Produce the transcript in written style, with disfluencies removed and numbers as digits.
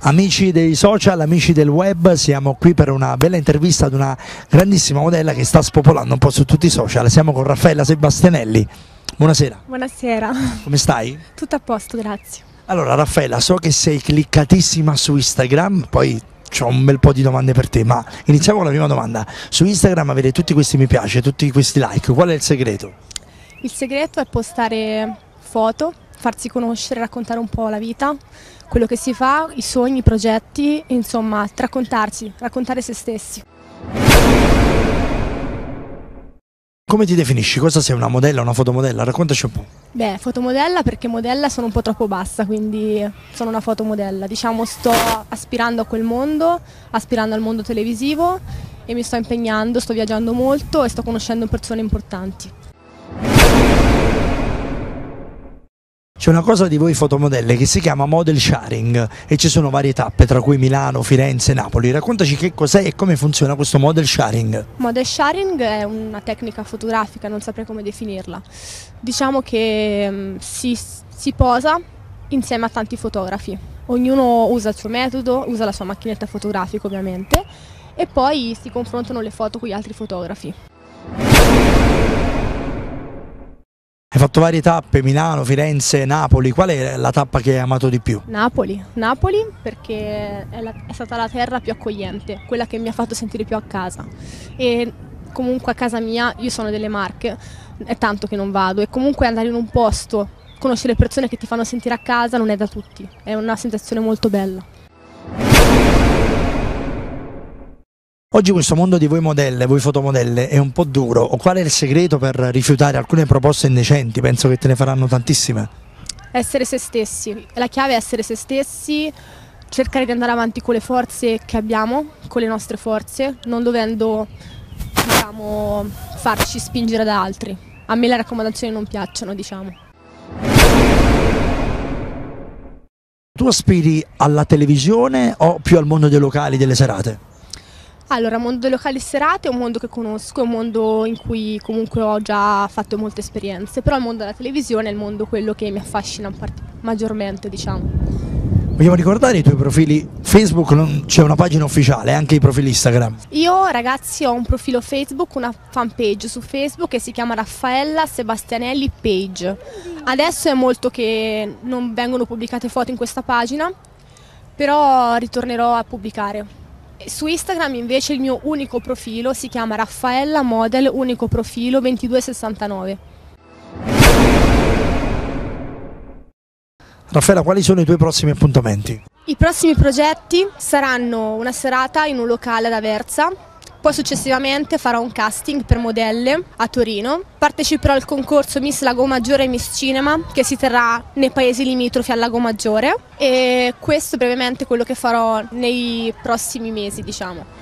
Amici dei social, amici del web, siamo qui per una bella intervista ad una grandissima modella che sta spopolando un po' su tutti i social. Siamo con Raffaella Sebastianelli. Buonasera. Buonasera. Come stai? Tutto a posto, grazie. Allora Raffaella, so che sei cliccatissima su Instagram, poi ho un bel po' di domande per te, ma iniziamo con la prima domanda. Su Instagram avere tutti questi mi piace, tutti questi like, qual è il segreto? Il segreto è postare foto, farsi conoscere, raccontare un po' la vita, quello che si fa, i sogni, i progetti, insomma, raccontarsi, raccontare se stessi. Come ti definisci? Cosa sei, una modella, una fotomodella? Raccontaci un po'. Beh, fotomodella perché modella sono un po' troppo bassa, quindi sono una fotomodella. Diciamo, sto aspirando a quel mondo, aspirando al mondo televisivo e mi sto impegnando, sto viaggiando molto e sto conoscendo persone importanti. C'è una cosa di voi fotomodelle che si chiama model sharing e ci sono varie tappe, tra cui Milano, Firenze, Napoli. Raccontaci che cos'è e come funziona questo model sharing. Model sharing è una tecnica fotografica, non saprei come definirla. Diciamo che si posa insieme a tanti fotografi. Ognuno usa il suo metodo, usa la sua macchinetta fotografica ovviamente e poi si confrontano le foto con gli altri fotografi. Hai fatto varie tappe, Milano, Firenze, Napoli. Qual è la tappa che hai amato di più? Napoli perché è stata la terra più accogliente, quella che mi ha fatto sentire più a casa. E comunque a casa mia, io sono delle Marche, è tanto che non vado e comunque andare in un posto, conoscere le persone che ti fanno sentire a casa non è da tutti, è una sensazione molto bella. Oggi questo mondo di voi modelle, voi fotomodelle, è un po' duro. O qual è il segreto per rifiutare alcune proposte indecenti? Penso che te ne faranno tantissime. Essere se stessi, la chiave è essere se stessi, cercare di andare avanti con le forze che abbiamo, con le nostre forze, non dovendo, diciamo, farci spingere da altri. A me le raccomandazioni non piacciono, diciamo. Tu aspiri alla televisione o più al mondo dei locali, delle serate? Allora, il mondo delle locali serate è un mondo che conosco, è un mondo in cui comunque ho già fatto molte esperienze, però il mondo della televisione è il mondo quello che mi affascina maggiormente, diciamo. Vogliamo ricordare i tuoi profili Facebook, c'è una pagina ufficiale, anche i profili Instagram. Io ragazzi ho un profilo Facebook, una fanpage su Facebook che si chiama Raffaella Sebastianelli Page. Adesso è molto che non vengono pubblicate foto in questa pagina, però ritornerò a pubblicare. Su Instagram invece il mio unico profilo si chiama Raffaella Model Unico Profilo 2269. Raffaella, quali sono i tuoi prossimi appuntamenti? I prossimi progetti saranno una serata in un locale ad Aversa, poi successivamente farò un casting per modelle a Torino, parteciperò al concorso Miss Lago Maggiore e Miss Cinema che si terrà nei paesi limitrofi al Lago Maggiore e questo brevemente è quello che farò nei prossimi mesi, diciamo.